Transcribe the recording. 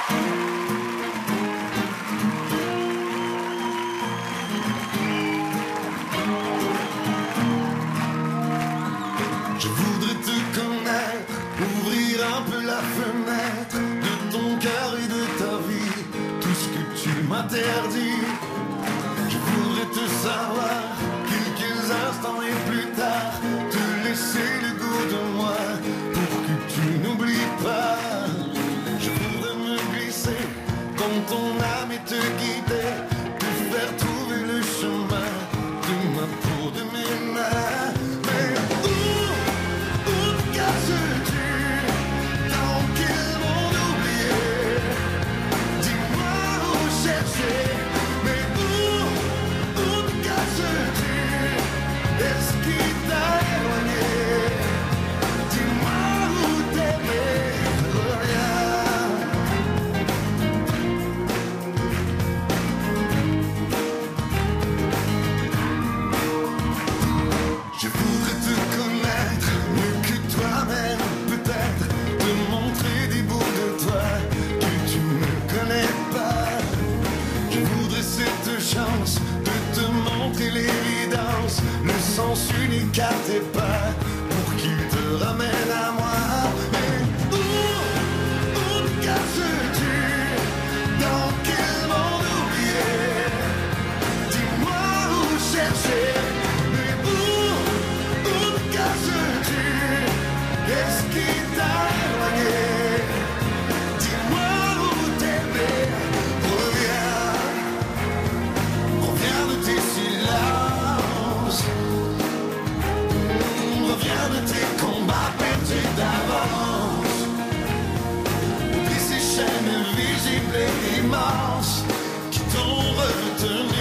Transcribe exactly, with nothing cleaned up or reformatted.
Je voudrais te connaître, ouvrir un peu la fenêtre de ton cœur et de ta vie, tout ce que tu m'interdis. Je voudrais te savoir, quelques instants et plus tard, te laisser le goût de moi, pour que tu n'oublies pas. Je voudrais me glisser comme ton âme et te guider, te faire trouver le chemin de ma peau, de mes mains. Mais où, où te caches-tu? Dans quel monde oublié? Dis-moi où chercher. Mais où, où te caches-tu? Est-ce qu'il t'a éloigné? Dis-moi où t'aimer. Je voudrais te connaître mieux que toi-même, peut-être te montrer des bouts de toi que tu ne connais pas. Je voudrais cette chance de te montrer l'évidence, le sens unique à tes pas, pour qu'il te ramène à moi. Mais où, où te caches-tu? Dans quel monde oublié? Dis-moi où chercher. Qu'est-ce qui t'a éloigné? Dis-moi où t'aimer. Reviens, reviens de tes silences, reviens de tes combats perdus d'avance. Oublie ces chaînes visibles et immenses qui t'ont retenu.